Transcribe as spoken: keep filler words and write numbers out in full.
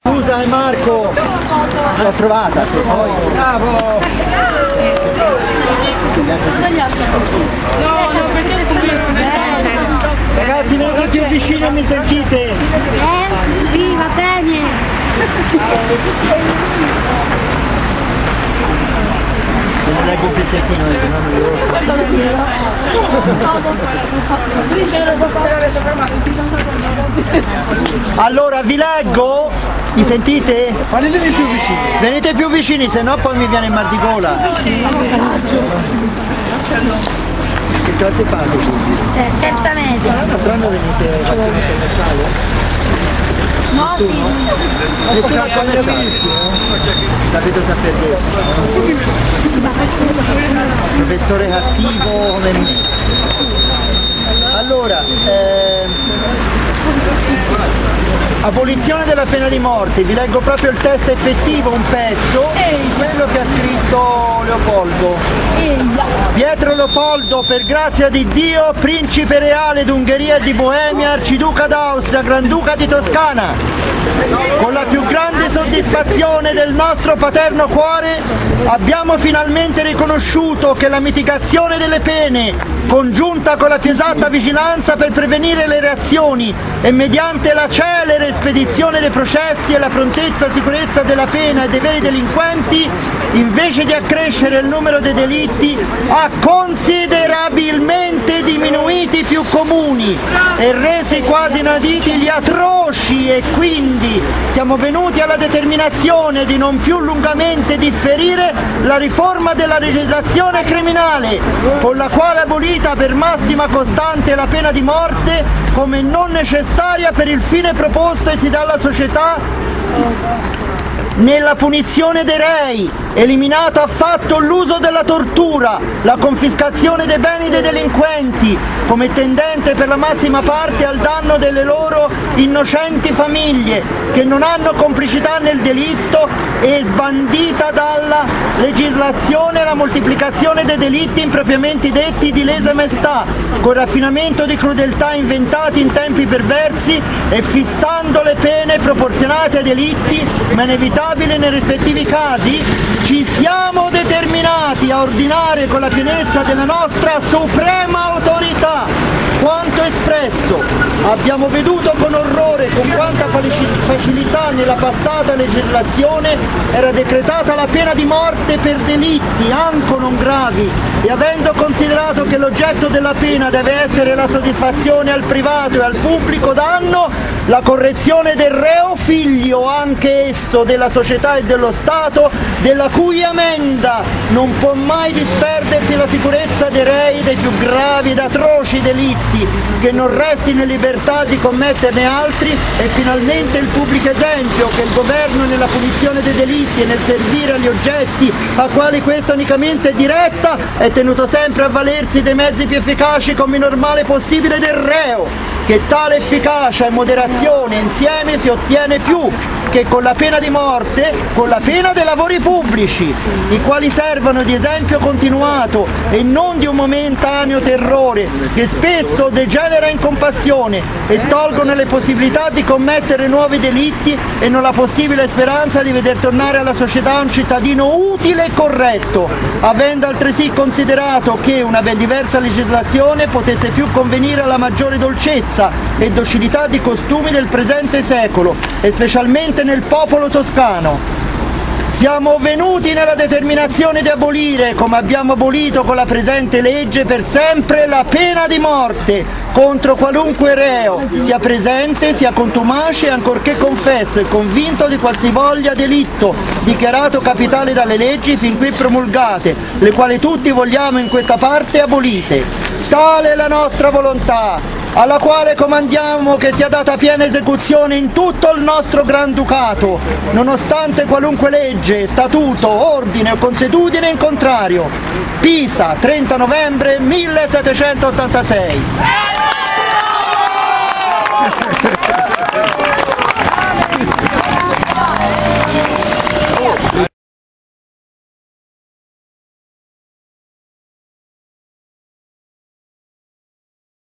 Scusa Marco, l'ho trovata, se poi... Bravo! No, no, perché ragazzi, venite più vicino e mi sentite? Eh? Sì, va bene! Non leggo un pezzettino, se no non lo so. Allora vi leggo, mi sentite? Ma venite più vicini. Venite più vicini, se no poi mi viene il mal di gola. Che classe fate quindi? Eh, terza media. Quando venite a commerciale? No, sì. Nessuno a commerciale? Sapete sapere? Professore cattivo come me. Allora, eh, abolizione della pena di morte, vi leggo proprio il testo effettivo, un pezzo, e quello che ha scritto Leopoldo. Pietro Leopoldo, per grazia di Dio, principe reale d'Ungheria e di Boemia, arciduca d'Austria, granduca di Toscana, con la più grande soddisfazione del nostro paterno cuore abbiamo finalmente riconosciuto che la mitigazione delle pene, congiunta con la più esatta vigilanza per prevenire le reazioni e mediante la celere spedizione dei processi e la prontezza e sicurezza della pena e dei veri delinquenti, invece di accrescere il numero dei delitti, ha considerabilmente diminuiti i più comuni e resi quasi inauditi gli atroci, e quindi siamo venuti alla determinazione di non più lungamente differire la riforma della legislazione criminale, con la quale abolita per massima costante la pena di morte come non necessaria per il fine propostesi dalla società nella punizione dei rei, eliminato affatto l'uso della tortura, la confiscazione dei beni dei delinquenti, come tendente per la massima parte al danno delle loro innocenti famiglie, che non hanno complicità nel delitto, e sbandita dalla legislazione la moltiplicazione dei delitti impropriamente detti di lesa maestà, con raffinamento di crudeltà inventati in tempi perversi, e fissando le pene proporzionate ai delitti, ma inevitabili nei rispettivi casi, ci siamo determinati a ordinare con la pienezza della nostra suprema autorità quanto espresso. Abbiamo veduto con orrore con quanta facilità nella passata legislazione era decretata la pena di morte per delitti anche non gravi, e avendo considerato che l'oggetto della pena deve essere la soddisfazione al privato e al pubblico danno, la correzione del reo figlio anche esso della società e dello Stato, della cui amenda non può mai disperdersi la sicurezza dei rei dei più gravi ed atroci delitti, che non restino in libertà di commetterne altri, e finalmente il pubblico esempio che il governo nella punizione dei delitti e nel servire agli oggetti a quali questa unicamente è diretta è tenuto sempre a valersi dei mezzi più efficaci come normale possibile del reo, che tale efficacia e moderazione insieme si ottiene più che con la pena di morte, con la pena dei lavori pubblici, i quali servono di esempio continuato e non di un momentaneo terrore che spesso degenera in compassione e tolgono le possibilità di commettere nuovi delitti e non la possibile speranza di veder tornare alla società un cittadino utile e corretto, avendo altresì considerato che una ben diversa legislazione potesse più convenire alla maggiore dolcezza e docilità di costumi del presente secolo, e specialmente nel popolo toscano. Siamo venuti nella determinazione di abolire, come abbiamo abolito con la presente legge, per sempre la pena di morte contro qualunque reo, sia presente, sia contumace, ancorché confesso e convinto di qualsivoglia delitto, dichiarato capitale dalle leggi fin qui promulgate, le quali tutti vogliamo in questa parte abolite. Tale è la nostra volontà, alla quale comandiamo che sia data piena esecuzione in tutto il nostro Granducato, nonostante qualunque legge, statuto, ordine o consuetudine in contrario. Pisa, trenta novembre millesettecentottantasei.